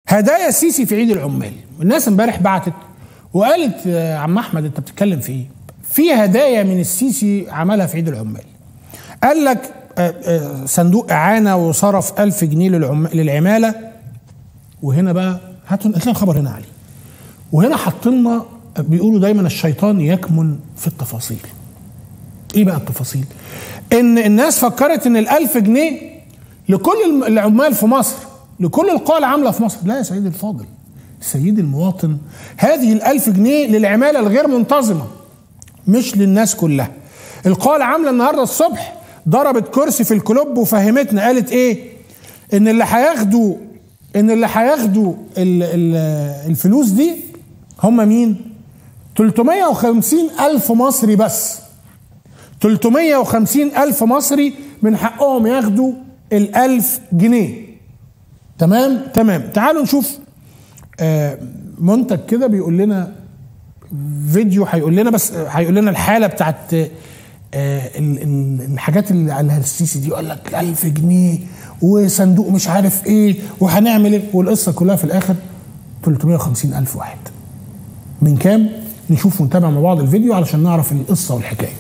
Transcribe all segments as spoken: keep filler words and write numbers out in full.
هدايا السيسي في عيد العمال. الناس امبارح بعتت وقالت يا عم احمد انت بتتكلم في ايه؟ في هدايا من السيسي عملها في عيد العمال. قال لك صندوق اعانه وصرف ألف جنيه للعماله. وهنا بقى هاتوا هتلاقي الخبر هنا عليه. وهنا حط لنا بيقولوا دايما الشيطان يكمن في التفاصيل. ايه بقى التفاصيل؟ ان الناس فكرت ان الألف جنيه لكل العمال في مصر، لكل القوى العامله في مصر. لا يا سيدي الفاضل، سيدي المواطن، هذه الألف جنيه للعماله الغير منتظمه مش للناس كلها. القوى العامله النهارده الصبح ضربت كرسي في الكلوب وفهمتنا، قالت ايه؟ ان اللي هياخدوا ان اللي هياخدوا الفلوس دي هم مين؟ ثلاثمائة وخمسين ألف مصري بس. ثلاثمائة وخمسين ألف مصري من حقهم ياخدوا الألف جنيه. تمام؟ تمام. تعالوا نشوف آه منتج كده بيقول لنا فيديو، هيقول لنا بس هيقول لنا الحالة بتاعت آه الحاجات اللي قالها السيسي دي. يقول لك ألف جنيه وصندوق مش عارف ايه وهنعمل ايه، والقصة كلها في الآخر ثلاثمائة وخمسين ألف واحد. من كام؟ نشوف ونتابع مع بعض الفيديو علشان نعرف القصة والحكاية.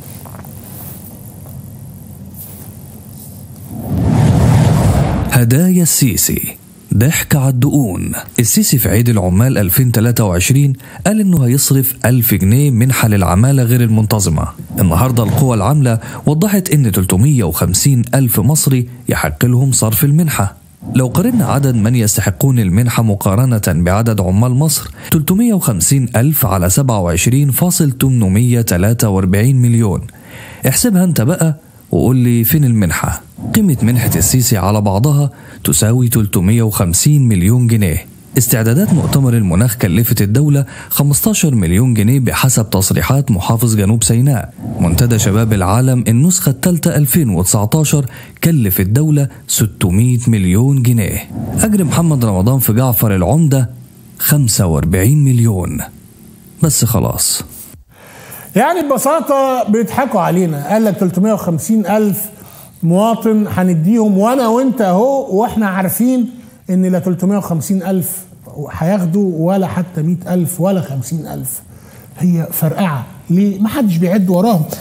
هدايا السيسي، ضحك على الدقون. السيسي في عيد العمال ألفين وثلاثة وعشرين قال انه هيصرف ألف جنيه منحة للعمالة غير المنتظمة. النهاردة القوى العاملة وضحت ان ثلاثمائة وخمسين ألف مصري يحق لهم صرف المنحة. لو قارنا عدد من يستحقون المنحة مقارنة بعدد عمال مصر، ثلاثمائة وخمسين ألف على سبعة وعشرين فاصلة ثمانمائة وثلاثة وأربعين مليون. احسبها انت بقى وقول لي فين المنحة. قيمة منحة السيسي على بعضها تساوي ثلاثمائة وخمسين مليون جنيه. استعدادات مؤتمر المناخ كلفت الدولة خمسة عشر مليون جنيه بحسب تصريحات محافظ جنوب سيناء. منتدى شباب العالم النسخة الثالثة ألفين وتسعة عشر كلف الدولة ستمائة مليون جنيه. أجر محمد رمضان في جعفر العمدة خمسة وأربعين مليون. بس خلاص، يعني ببساطة بيضحكوا علينا. قال لك ثلاثمائة وخمسين ألف مواطن هنديهم وانا وانت اهو، واحنا عارفين ان لا ثلاثمائة وخمسين ألف هياخدوا ولا حتى مئة ألف ولا خمسين ألف. هي فرقعة ليه؟ محدش بيعد وراهم.